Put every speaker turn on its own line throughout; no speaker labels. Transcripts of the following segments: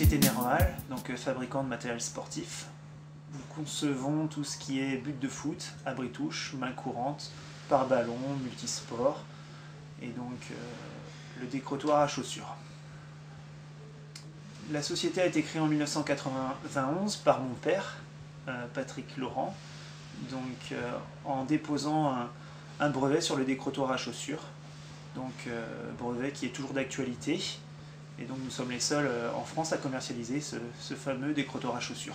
société Neroal, donc fabricant de matériel sportif. Nous concevons tout ce qui est but de foot, abri-touche, main courante, pare-ballon, multisport et donc le décrotoir à chaussures. La société a été créée en 1991 par mon père, Patrick Laurent, donc en déposant un brevet sur le décrotoir à chaussures, donc brevet qui est toujours d'actualité. Et donc nous sommes les seuls en France à commercialiser ce fameux décrotoir à chaussures.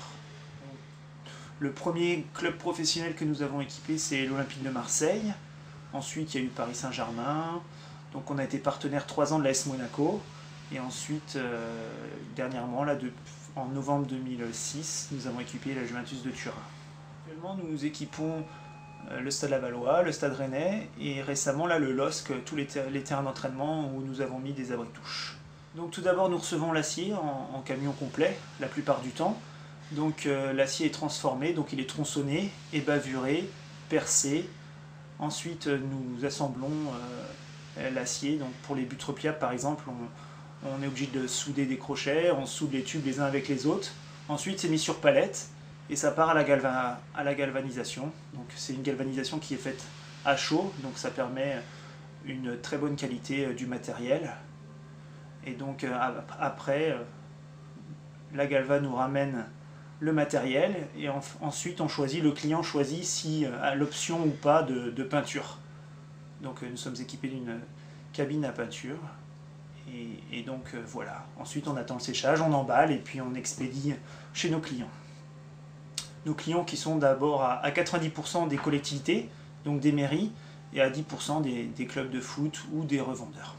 Le premier club professionnel que nous avons équipé, c'est l'Olympique de Marseille. Ensuite, il y a eu Paris Saint-Germain. Donc on a été partenaire 3 ans de l'AS Monaco. Et ensuite, dernièrement, là, en novembre 2006, nous avons équipé la Juventus de Turin. Actuellement, nous équipons le Stade Lavallois, le Stade Rennais et récemment là, le LOSC, tous les terrains d'entraînement où nous avons mis des abris-touches. Donc tout d'abord, nous recevons l'acier en camion complet, la plupart du temps. Donc l'acier est transformé, donc il est tronçonné, ébavuré, percé. Ensuite, nous assemblons l'acier. Donc pour les buts repliables, par exemple, on est obligé de souder des crochets, on soude les tubes les uns avec les autres. Ensuite, c'est mis sur palette et ça part à la galvanisation. Donc c'est une galvanisation qui est faite à chaud, donc ça permet une très bonne qualité du matériel. Et donc après, la galva nous ramène le matériel et ensuite le client choisit si a l'option ou pas de peinture. Donc nous sommes équipés d'une cabine à peinture et donc voilà. Ensuite on attend le séchage, on emballe et puis on expédie chez nos clients. Nos clients qui sont d'abord à 90% des collectivités, donc des mairies, et à 10% des clubs de foot ou des revendeurs.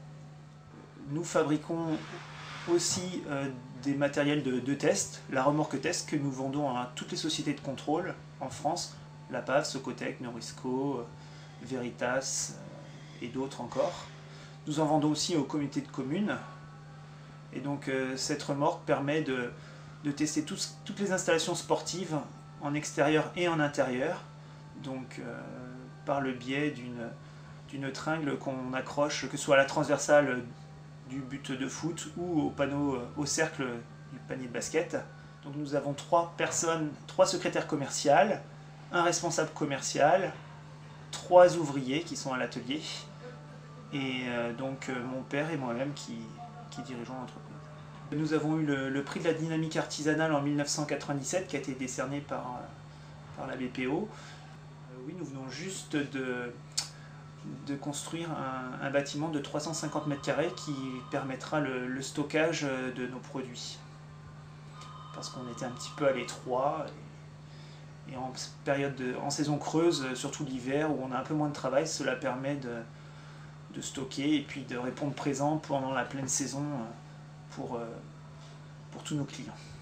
Nous fabriquons aussi des matériels de test, la remorque test que nous vendons à toutes les sociétés de contrôle en France, la PAF, Socotec, Norisco, Veritas et d'autres encore. Nous en vendons aussi aux communautés de communes et donc cette remorque permet de tester toutes les installations sportives en extérieur et en intérieur, donc par le biais d'une tringle qu'on accroche, que ce soit à la transversale du but de foot ou au panneau, au cercle du panier de basket. Donc nous avons 3 secrétaires commerciales, un responsable commercial, 3 ouvriers qui sont à l'atelier et donc mon père et moi-même qui dirigeons l'entreprise. Nous avons eu le prix de la dynamique artisanale en 1997 qui a été décerné par la BPO. Oui, nous venons juste de construire un bâtiment de 350 m² qui permettra le stockage de nos produits. Parce qu'on était un petit peu à l'étroit et en saison creuse, surtout l'hiver où on a un peu moins de travail, cela permet de stocker et puis de répondre présent pendant la pleine saison pour tous nos clients.